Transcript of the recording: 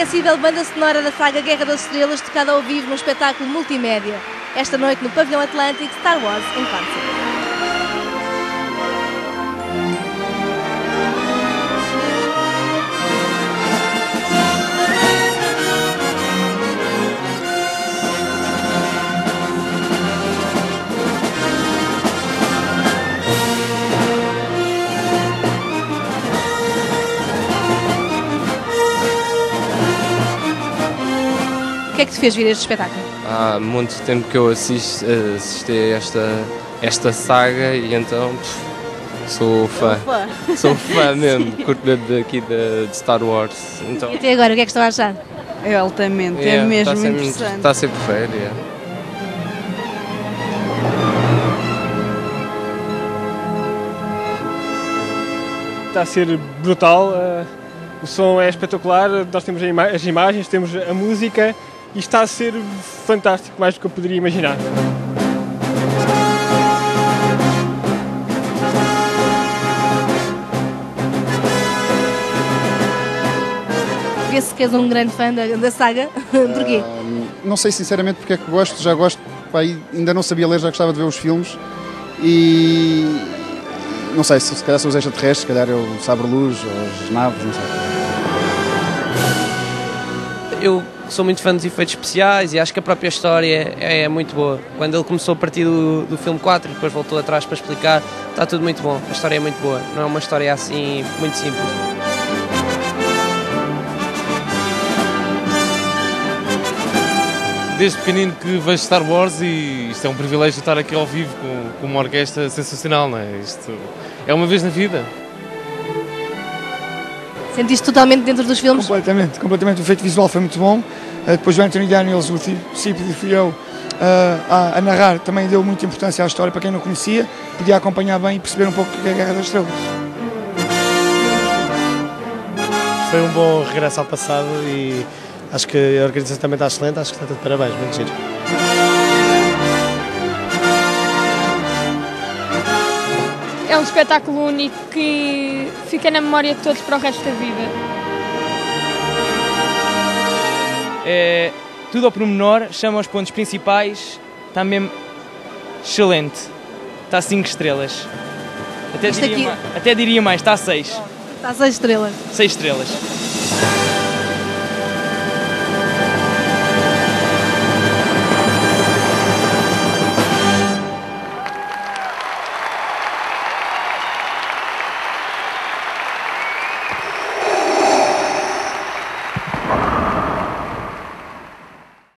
inesquecível banda sonora da saga Guerra das Estrelas, tocada ao vivo num espetáculo multimédia. Esta noite no Pavilhão Atlântico, Star Wars em concert. O que é que te fez vir a este espetáculo? Há muito tempo que eu assisti a esta saga e então sou fã. Sou fã mesmo, curto daqui de Star Wars. Então, E até agora, o que é que estão a achar? É altamente, é mesmo interessante. Está a ser porreiro, é. Está a ser brutal, o som é espetacular, nós temos as imagens, temos a música e está a ser fantástico, mais do que eu poderia imaginar. Vê-se que és um grande fã da saga. Porquê? Não sei sinceramente porque é que gosto, já gosto, ainda não sabia ler, já gostava de ver os filmes e não sei, se calhar são os extraterrestres, se calhar é o sabre-luz ou as naves, não sei. Eu sou muito fã dos efeitos especiais e acho que a própria história é muito boa. Quando ele começou a partir do filme 4 e depois voltou atrás para explicar, está tudo muito bom. A história é muito boa, não é uma história assim muito simples. Desde pequenino que vejo Star Wars e isto é um privilégio estar aqui ao vivo com uma orquestra sensacional, não é? Isto é uma vez na vida. Sentiste totalmente dentro dos filmes? Completamente. O efeito visual foi muito bom. Depois o Anthony Daniels, o C-3PO, a narrar, também deu muita importância à história para quem não conhecia, podia acompanhar bem e perceber um pouco o que é a Guerra das Estrelas. Foi um bom regresso ao passado e acho que a organização também está excelente, acho que está tudo de parabéns, muito giro. É um espetáculo único que fica na memória de todos para o resto da vida. É tudo ao pormenor, chama os pontos principais, está mesmo excelente. Está a 5 estrelas. Até diria mais, está a 6. Está a 6 estrelas. 6 estrelas.